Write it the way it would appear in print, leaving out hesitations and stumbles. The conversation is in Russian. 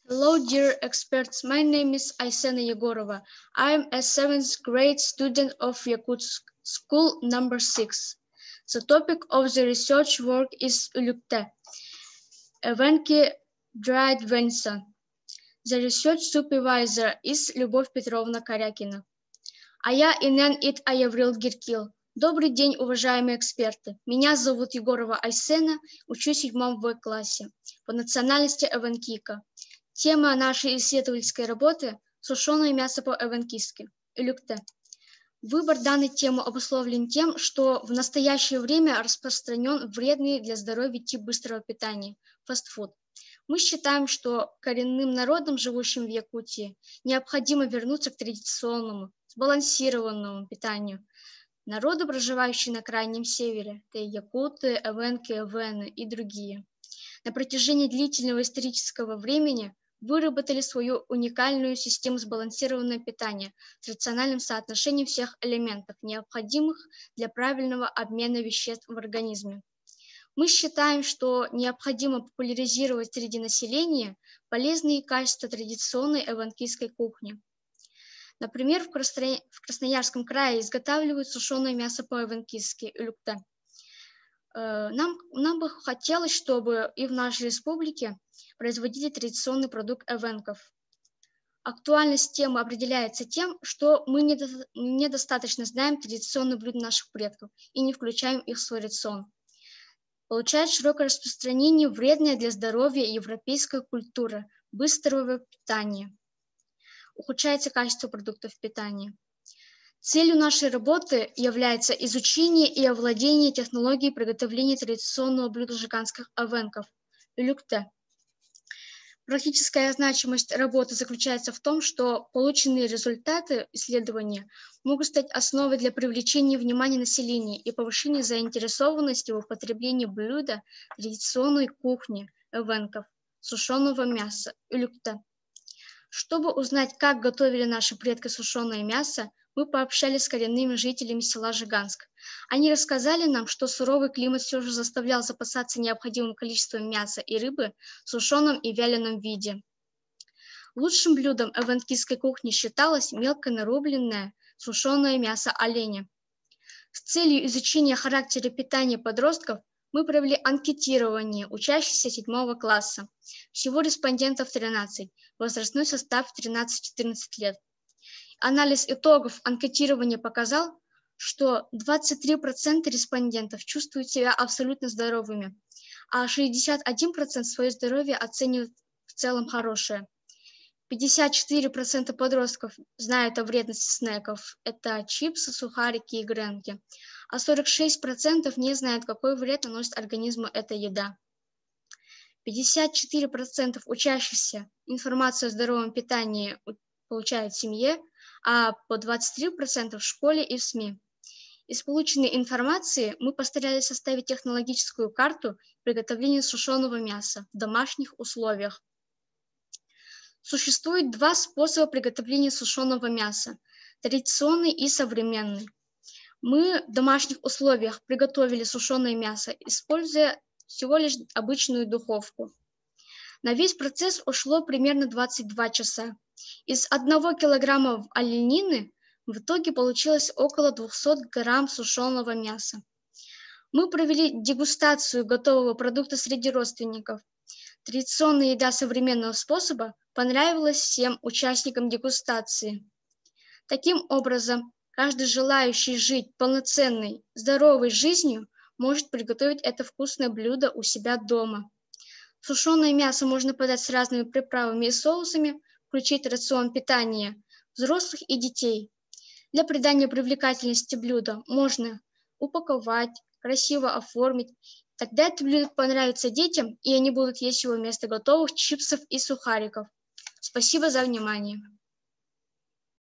Hello, dear experts. My name is Aysena Yegorova. I am a 7th grade student of Yakutsk School number 6. The topic of the research work is Ulukte, Evenki Dryadvenson. The research supervisor is Любовь Петровна Корякина. А я Инен Ит Аяврил Гиркил. Добрый день, уважаемые эксперты. Меня зовут Егорова Айсена, учусь в 7 В классе по национальности эвенкийка. Тема нашей исследовательской работы – сушеное мясо по-эвенкийски, Улукте. Выбор данной темы обусловлен тем, что в настоящее время распространен вредный для здоровья тип быстрого питания – фастфуд. Мы считаем, что коренным народам, живущим в Якутии, необходимо вернуться к традиционному, сбалансированному питанию. Народы, проживающие на Крайнем Севере – это якуты, эвенки, эвены и другие. На протяжении длительного исторического времени выработали свою уникальную систему сбалансированного питания с рациональным соотношением всех элементов, необходимых для правильного обмена веществ в организме. Мы считаем, что необходимо популяризировать среди населения полезные качества традиционной эвенкийской кухни. Например, в Красноярском крае изготавливают сушеное мясо по-эвенкийски улукте. Нам бы хотелось, чтобы и в нашей республике производили традиционный продукт эвенков. Актуальность темы определяется тем, что мы недостаточно знаем традиционные блюда наших предков и не включаем их в свой рацион. Получает широкое распространение вредная для здоровья европейская культура быстрого питания. Ухудшается качество продуктов питания. Целью нашей работы является изучение и овладение технологией приготовления традиционного блюда жиганских эвенков – улукте. Практическая значимость работы заключается в том, что полученные результаты исследования могут стать основой для привлечения внимания населения и повышения заинтересованности в употреблении блюда традиционной кухни эвенков – сушеного мяса – улукте. Чтобы узнать, как готовили наши предки сушеное мясо, мы пообщались с коренными жителями села Жиганск. Они рассказали нам, что суровый климат все же заставлял запасаться необходимым количеством мяса и рыбы в сушеном и вяленом виде. Лучшим блюдом эвенкийской кухни считалось мелко нарубленное сушеное мясо оленя. С целью изучения характера питания подростков мы провели анкетирование учащихся 7 класса. Всего респондентов 13, возрастной состав 13-14 лет. Анализ итогов анкетирования показал, что 23% респондентов чувствуют себя абсолютно здоровыми, а 61% свое здоровье оценивают в целом хорошее. 54% подростков знают о вредности снеков, это чипсы, сухарики и гренки, а 46% не знают, какой вред наносит организму эта еда. 54% учащихся информацию о здоровом питании получают в семье, а по 23% в школе и в СМИ. Из полученной информации мы постарались составить технологическую карту приготовления сушеного мяса в домашних условиях. Существует два способа приготовления сушеного мяса – традиционный и современный. Мы в домашних условиях приготовили сушеное мясо, используя всего лишь обычную духовку. На весь процесс ушло примерно 22 часа. Из 1 килограмма оленины в итоге получилось около 200 грамм сушеного мяса. Мы провели дегустацию готового продукта среди родственников. Традиционная еда современного способа понравилась всем участникам дегустации. Таким образом, каждый желающий жить полноценной, здоровой жизнью может приготовить это вкусное блюдо у себя дома. Сушеное мясо можно подать с разными приправами и соусами, включить в рацион питания взрослых и детей. Для придания привлекательности блюда можно упаковать, красиво оформить. Тогда это блюдо понравится детям, и они будут есть его вместо готовых чипсов и сухариков. Спасибо за внимание.